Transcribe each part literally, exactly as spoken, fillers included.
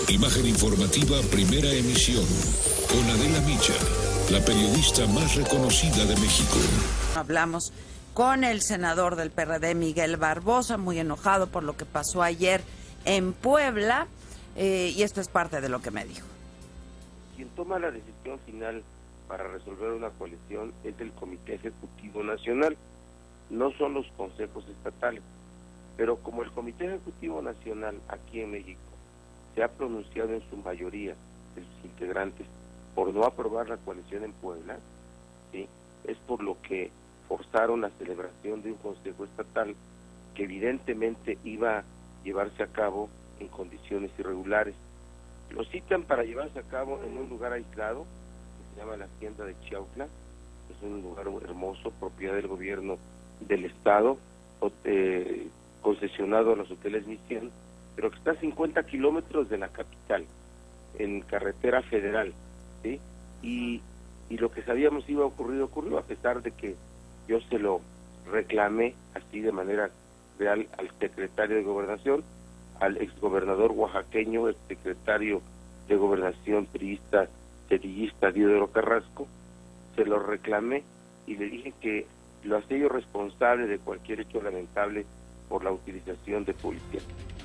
Imagen informativa, primera emisión, con Adela Micha, la periodista más reconocida de México. Hablamos con el senador del P R D, Miguel Barbosa, muy enojado por lo que pasó ayer en Puebla, eh, y esto es parte de lo que me dijo. Quien toma la decisión final para resolver una coalición es el Comité Ejecutivo Nacional, no son los consejos estatales. Pero como el Comité Ejecutivo Nacional aquí en México se ha pronunciado en su mayoría de sus integrantes por no aprobar la coalición en Puebla, ¿sí?, es por lo que forzaron la celebración de un consejo estatal que evidentemente iba a llevarse a cabo en condiciones irregulares. Lo citan para llevarse a cabo en un lugar aislado, que se llama la Hacienda de Chiautla, es un lugar hermoso, propiedad del gobierno del estado, eh, concesionado a los hoteles Misión, pero que está a cincuenta kilómetros de la capital, en carretera federal, ¿sí? Y, y lo que sabíamos iba a ocurrir, ocurrió, a pesar de que yo se lo reclamé así de manera real al secretario de Gobernación, al exgobernador oaxaqueño, el secretario de Gobernación priista, cerillista Diodoro Carrasco, se lo reclamé y le dije que lo hacía yo responsable de cualquier hecho lamentable por la utilización de policía.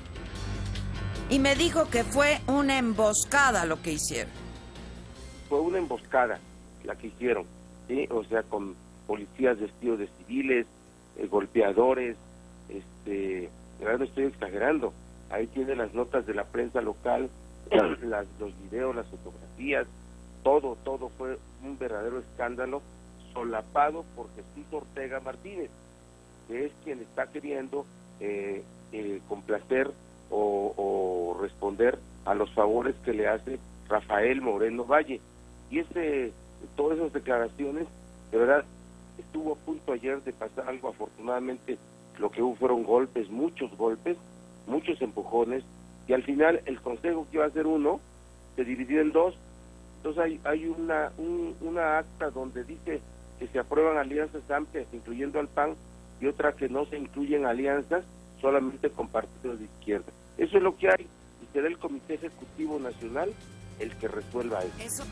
Y me dijo que fue una emboscada lo que hicieron. Fue una emboscada la que hicieron, ¿sí? O sea, con policías vestidos de civiles, eh, golpeadores, este, de verdad no estoy exagerando. Ahí tiene las notas de la prensa local, las, los videos, las fotografías, todo, todo fue un verdadero escándalo, solapado por Jesús Ortega Martínez, que es quien está queriendo eh, eh, complacer o, o responder a los favores que le hace Rafael Moreno Valle. Y ese, todas esas declaraciones, de verdad, estuvo a punto ayer de pasar algo. Afortunadamente lo que hubo fueron golpes, muchos golpes, muchos empujones, y al final el consejo que iba a ser uno, se dividió en dos. Entonces hay, hay una, un, una acta donde dice que se aprueban alianzas amplias, incluyendo al P A N, y otra que no se incluyen alianzas, solamente con partidos de izquierda. Eso es lo que hay, y será el Comité Ejecutivo Nacional el que resuelva eso. Eso.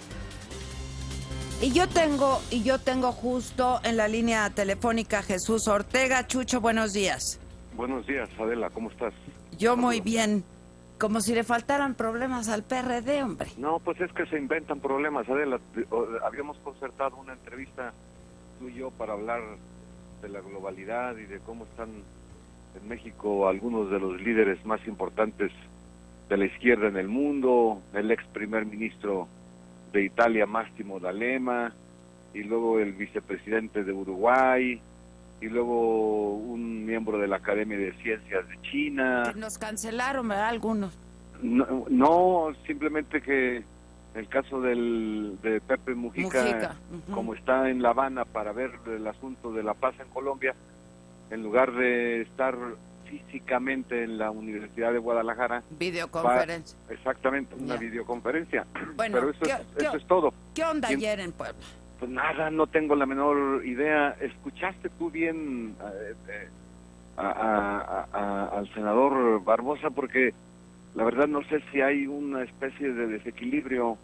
Y yo tengo, y yo tengo justo en la línea telefónica a Jesús Ortega. Chucho, buenos días. Buenos días, Adela, ¿cómo estás? Yo muy bien. Como si le faltaran problemas al P R D, hombre. No, pues es que se inventan problemas, Adela. Habíamos concertado una entrevista tú y yo para hablar de la globalidad y de cómo están en México algunos de los líderes más importantes de la izquierda en el mundo, el ex primer ministro de Italia, Massimo D'Alema, y luego el vicepresidente de Uruguay, y luego un miembro de la Academia de Ciencias de China. Que nos cancelaron, ¿verdad? Algunos. No, no, simplemente que el caso del de Pepe Mujica, Mujica. Uh-huh. Como está en La Habana para ver el asunto de la paz en Colombia, en lugar de estar físicamente en la Universidad de Guadalajara, videoconferencia. Va, exactamente, una yeah. videoconferencia. Bueno, pero eso, ¿qué, es, qué, eso es todo. ¿Qué onda y, ayer en Puebla? Pues nada, no tengo la menor idea. ¿Escuchaste tú bien eh, eh, a, a, a, al senador Barbosa? Porque la verdad no sé si hay una especie de desequilibrio,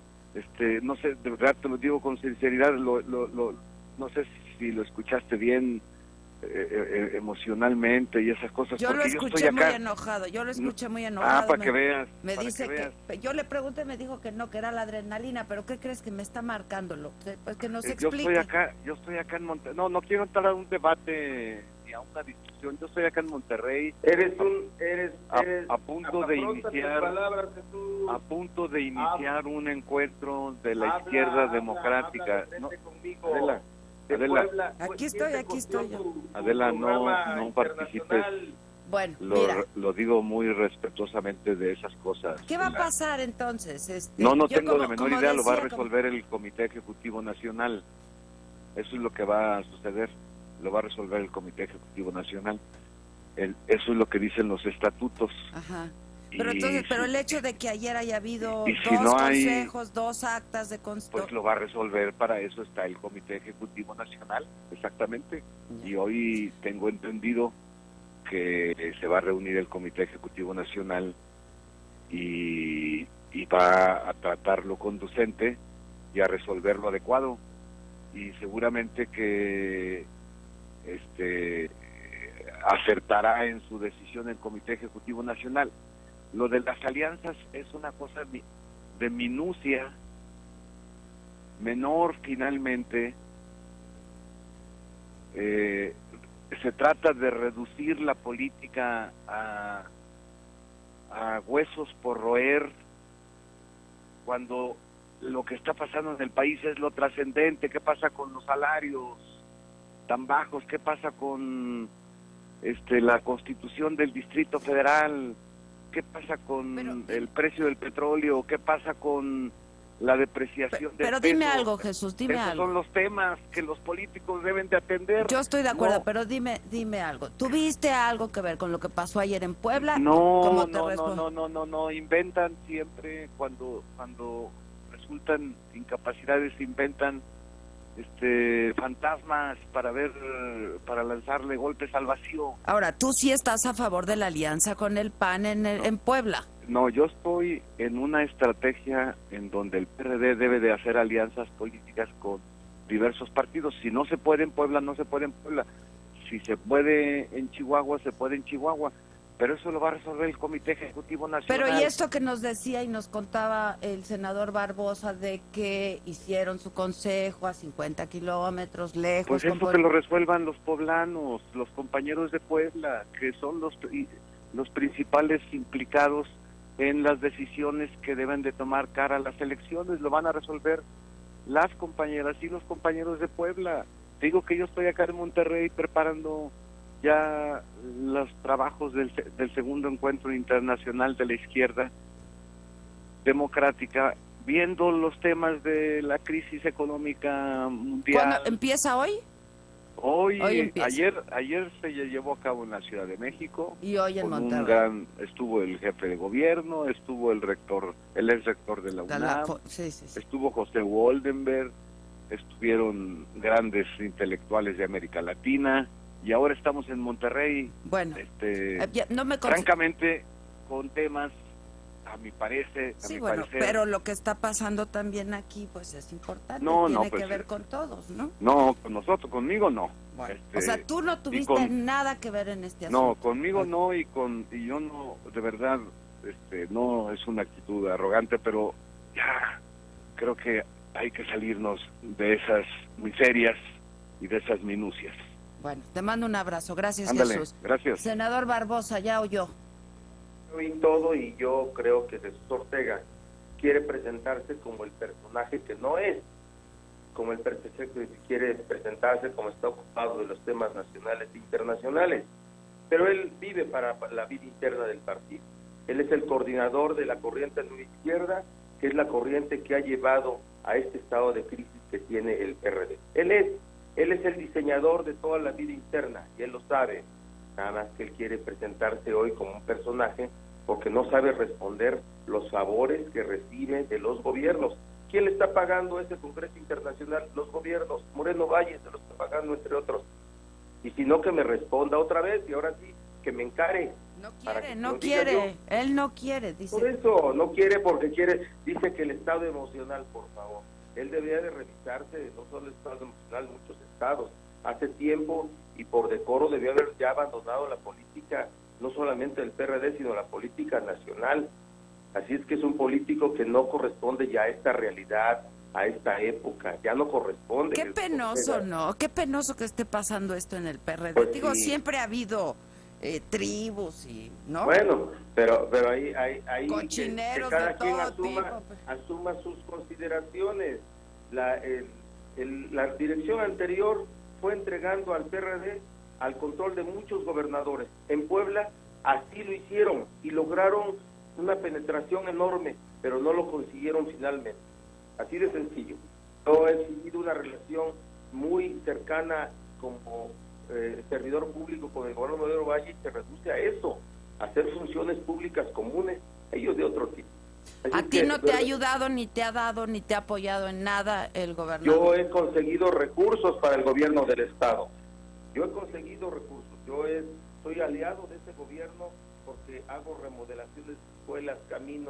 este, no sé, de verdad te lo digo con sinceridad, lo, lo, lo, no sé si, si lo escuchaste bien eh, eh, emocionalmente y esas cosas. Yo lo escuché yo muy acá, enojado, yo lo escuché muy enojado. Ah, para me, que veas. Me para dice que, veas. que, yo le pregunté, me dijo que no, que era la adrenalina, pero ¿qué crees que me está marcándolo? Pues que nos eh, explique. Yo estoy acá, yo estoy acá en Monterrey, no, no quiero entrar a un debate ni a una discusión, yo estoy acá en Monterrey. Eres un, eres, eres a, a punto de iniciar, palabras, a punto de iniciar habla, un encuentro de la habla, izquierda habla, democrática. habla, no, conmigo. Adela, Adela, Puebla, aquí estoy, aquí estoy yo. Adela, no, no participes. Bueno, lo, mira. lo digo muy respetuosamente de esas cosas. ¿Qué va a pasar entonces? Este, no, no yo tengo como, la menor idea, decía, lo va a resolver como... el Comité Ejecutivo Nacional. Eso es lo que va a suceder, lo va a resolver el Comité Ejecutivo Nacional. El, eso es lo que dicen los estatutos. Ajá. Pero entonces, y, pero el hecho de que ayer haya habido y dos si no hay, consejos, dos actas de constitución, pues lo va a resolver, para eso está el Comité Ejecutivo Nacional, exactamente. Ya. Y hoy tengo entendido que se va a reunir el Comité Ejecutivo Nacional y, y va a tratar lo conducente y a resolver lo adecuado, y seguramente que este acertará en su decisión el Comité Ejecutivo Nacional. Lo de las alianzas es una cosa de minucia menor finalmente. Eh, se trata de reducir la política a, a huesos por roer, cuando lo que está pasando en el país es lo trascendente. ¿Qué pasa con los salarios tan bajos? ¿Qué pasa con este la Constitución del Distrito Federal? ¿Qué pasa con pero, el precio del petróleo? ¿Qué pasa con la depreciación del Pero peso? dime algo, Jesús, dime Esos algo. son los temas que los políticos deben de atender. Yo estoy de acuerdo, no. pero dime dime algo. ¿Tuviste algo que ver con lo que pasó ayer en Puebla? No, no, no, no, no, no, no, inventan siempre cuando cuando resultan incapacidades, inventan este fantasmas para ver, para lanzarle golpes al vacío. Ahora, ¿tú sí estás a favor de la alianza con el P A N en, el, no. en Puebla? No, yo estoy en una estrategia en donde el P R D debe de hacer alianzas políticas con diversos partidos. Si no se puede en Puebla, no se puede en Puebla. Si se puede en Chihuahua, se puede en Chihuahua. Pero eso lo va a resolver el Comité Ejecutivo Nacional. Pero y esto que nos decía y nos contaba el senador Barbosa de que hicieron su consejo a cincuenta kilómetros lejos. Pues eso que lo resuelvan los poblanos, los compañeros de Puebla, que son los, los principales implicados en las decisiones que deben de tomar cara a las elecciones. Lo van a resolver las compañeras y los compañeros de Puebla. Digo que yo estoy acá en Monterrey preparando ya los trabajos del, del segundo encuentro internacional de la izquierda democrática, viendo los temas de la crisis económica mundial. ¿Cuándo empieza hoy? Hoy, hoy ayer, ayer se llevó a cabo en la Ciudad de México. Y hoy en Monterrey. Un gran, estuvo el jefe de gobierno, estuvo el rector, el ex rector de la UNAM, la, sí, sí, sí. estuvo José Woldenberg, estuvieron grandes intelectuales de América Latina. Y ahora estamos en Monterrey, bueno, este, eh, ya, no me francamente, con temas, a mi parece, a sí, mi bueno, parecer, pero lo que está pasando también aquí, pues es importante, no, tiene no, pues, que ver con todos, ¿no? No, con nosotros, conmigo no. Bueno, este, o sea, tú no tuviste con, nada que ver en este asunto. No, conmigo okay. no, y con y yo no, de verdad, este, no es una actitud arrogante, pero ya creo que hay que salirnos de esas miserias y de esas minucias. Bueno, te mando un abrazo. Gracias, Ándale, Jesús. Gracias. Senador Barbosa, ¿ya oyó? Oí todo y yo creo que Jesús Ortega quiere presentarse como el personaje que no es, como el personaje que quiere presentarse como está ocupado de los temas nacionales e internacionales. Pero él vive para la vida interna del partido. Él es el coordinador de la corriente nueva izquierda, que es la corriente que ha llevado a este estado de crisis que tiene el P R D. Él es Él es el diseñador de toda la vida interna y él lo sabe, nada más que él quiere presentarse hoy como un personaje porque no sabe responder los favores que recibe de los gobiernos. ¿Quién le está pagando ese Congreso Internacional? Los gobiernos. Moreno Valle se lo está pagando, entre otros. Y si no, que me responda otra vez y ahora sí, que me encare. No quiere, no quiere, él no quiere, dice. Por eso, no quiere porque quiere, dice que el estado emocional, por favor. Él debería de revisarse, no solo el estado emocional, muchos estados. Hace tiempo y por decoro debió haber ya abandonado la política, no solamente del P R D, sino la política nacional. Así es que es un político que no corresponde ya a esta realidad, a esta época, ya no corresponde. Qué penoso, ¿no? Qué penoso que esté pasando esto en el P R D. Pues Digo, sí. siempre ha habido eh, tribus y, ¿no? Bueno, pero pero ahí hay, hay cochineros que, que cada de quien todo asuma, tipo. Pues. asuma sus consideraciones. La, el, el, la dirección anterior fue entregando al P R D al control de muchos gobernadores. En Puebla así lo hicieron y lograron una penetración enorme, pero no lo consiguieron finalmente. Así de sencillo. Yo he vivido una relación muy cercana como eh, servidor público con el gobernador Moreno Valle y se reduce a eso, a hacer funciones públicas comunes, ellos de otro tipo. Así a ti que, no te ha ayudado, ni te ha dado, ni te ha apoyado en nada el gobernador. Yo he conseguido recursos para el gobierno del Estado. Yo he conseguido recursos. Yo he, soy aliado de ese gobierno porque hago remodelaciones de escuelas, caminos,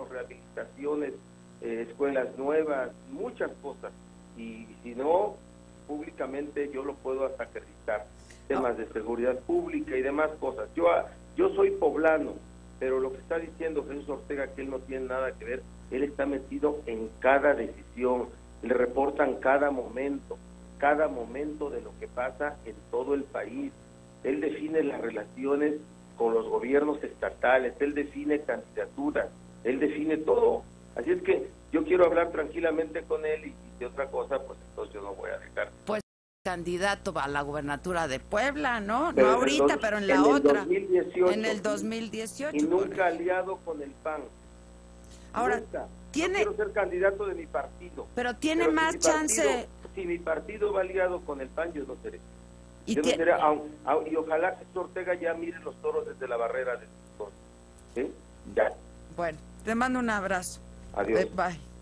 caminos, rehabilitaciones, eh, escuelas nuevas, muchas cosas. Y si no, públicamente yo lo puedo hasta acreditar. Temas de seguridad pública y demás cosas. Yo, yo soy poblano, pero lo que está diciendo Jesús Ortega, que él no tiene nada que ver, él está metido en cada decisión, le reportan cada momento, cada momento de lo que pasa en todo el país. Él define las relaciones con los gobiernos estatales, él define candidaturas, él define todo. Así es que yo quiero hablar tranquilamente con él, y, y de otra cosa, pues entonces yo no voy a dejar. Pues candidato a la gubernatura de Puebla, ¿no? Pero no ahorita, dos, pero en la en otra. El dos mil dieciocho, en el dos mil dieciocho. Y nunca aliado con el P A N. Ahora, nunca. tiene... Yo quiero ser candidato de mi partido. Pero tiene pero más si chance... Partido, si mi partido va aliado con el P A N, yo no seré. Y, yo te... no seré aun, aun, y ojalá que Ortega ya mire los toros desde la barrera del sector. ¿Sí? Ya. Bueno, te mando un abrazo. Adiós. Bye.